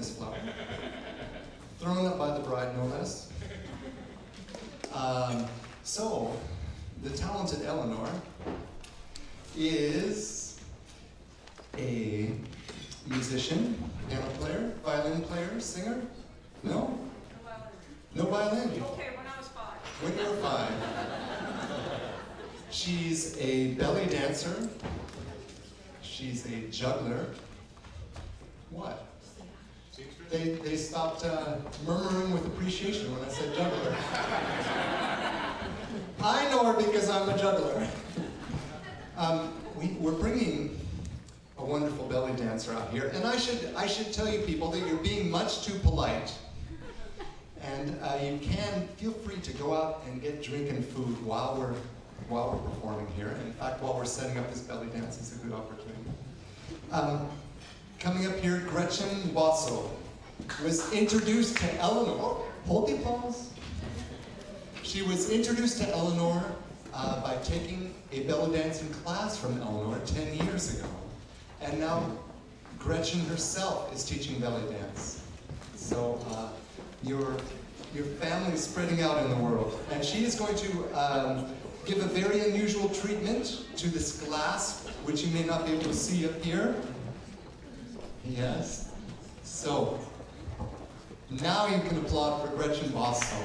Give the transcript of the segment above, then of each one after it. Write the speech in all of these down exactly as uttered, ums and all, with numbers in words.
this flower. Thrown up by the bride, no less. Um, so, the talented Eleanor is a musician, piano player, violin player, singer? No? No violin. Okay, when I was five. When you were five. She's a belly dancer. She's a juggler. What? They, they stopped uh, murmuring with appreciation when I said juggler. I know her because I'm a juggler. Um, we, we're bringing a wonderful belly dancer out here, and I should, I should tell you people that you're being much too polite. And uh, you can feel free to go out and get drink and food while we're, while we're performing here. And in fact, while we're setting up this belly dance, is a good opportunity. Um, coming up here, Gretchen Basso was introduced to Eleanor. Hold the applause. She was introduced to Eleanor uh, by taking a belly dancing class from Eleanor ten years ago. And now Gretchen herself is teaching belly dance. So uh, your, your family is spreading out in the world. And she is going to um, give a very unusual treatment to this glass, which you may not be able to see up here. Yes. So, now you can applaud for Gretchen Basso.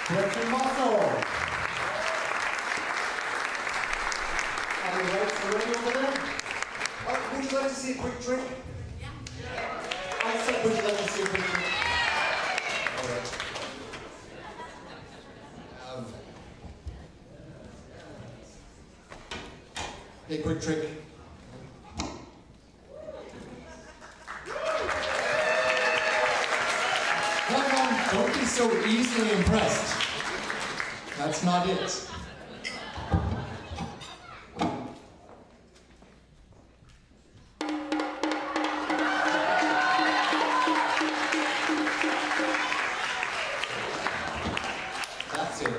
Stretch your muscles. On the right, so ready over there? Oh, would you like to see a quick trick? Yeah. I said, would you like to see a quick trick? All right. Um, a quick trick. Don't be so easily impressed. That's not it. That's it.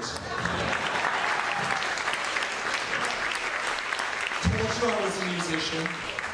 Told you I was a musician.